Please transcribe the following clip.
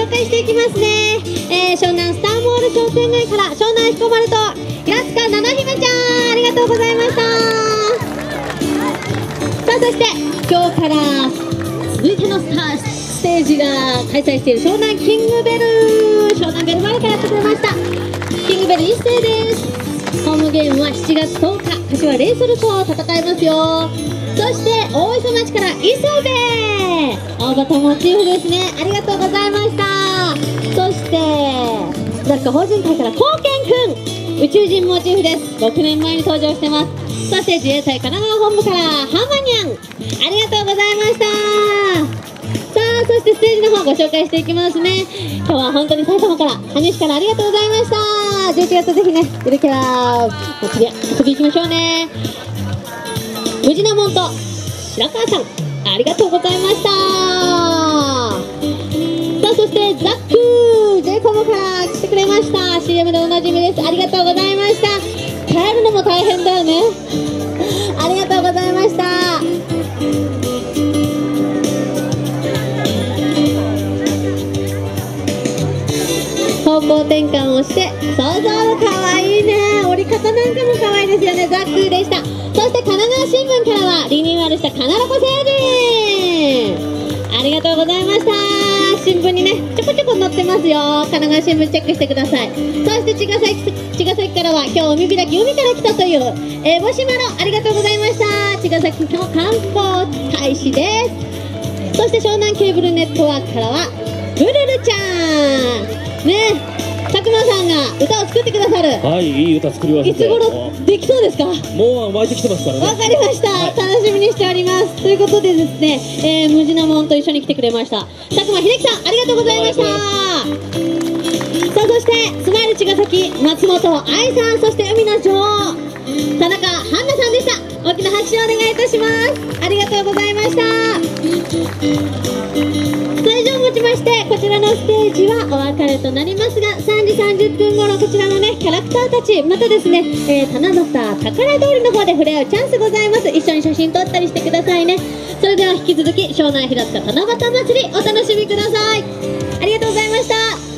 介していきますね。湘南スターモール商店街から湘南彦丸と平塚七姫ちゃん、ありがとうございました。さあ、そして今日から続いてのステージが開催している湘南キングベル、湘南ベルマルからやってくれました。キングベル一世です。ホームゲームは7月10日、柏レイソルと戦いますよ。そして大磯町から磯部、大場友チーフですね、ありがとうございました。そして雑貨法人会から貢献くん、宇宙人モチーフです。6年前に登場してます。そして自衛隊神奈川本部からハマニャン、ありがとうございました。さあ、そしてステージの方ご紹介していきますね。今日は本当に埼玉から羽西からありがとうございました。11月ぜひね、ゆるキャラ次行きましょうね。ムジナモンと白川さん、ありがとうございました。さあ、そしてザック J コムから来てくれました。 CM でおなじみです。ありがとうございました。帰るのも大変だよね。ありがとうございました。方向転換をして想像、かわいいね。折り方なんかもかわいいですよね。ザックでした。そして神奈川新聞からはリニューアルしたカナロコ星人、ありがとうございました。新聞にねちょこちょこ載ってますよ。神奈川新聞チェックしてください。そして茅ヶ崎からは今日海開き海から来たという帽子マロ、ありがとうございました。茅ヶ崎の観光大使です。そして湘南ケーブルネットワークからはブルルちゃんね、佐久間さんが歌を作ってくださる。 はい、いい歌作りました。 いつ頃できそうですか？ もう湧いてきてますからね。 わかりました、 はい、 楽しみにしております。ということでですね、ムジナモンと一緒に来てくれました佐久間秀樹さん、ありがとうございました。さあ、そしてスマイル茅ヶ崎松本愛さん、そして海の女王田中杏奈さんでした。大きな拍手をお願いいたします。ありがとうございました。それ以上をもちましてこちらのステージはお別れとなりますが、3時30分頃こちらのねキャラクターたちまたですね、七夕宝通りの方で触れ合うチャンスございます。一緒に写真撮ったりしてくださいね。それでは引き続き湘南平塚七夕祭りお楽しみください。ありがとうございました。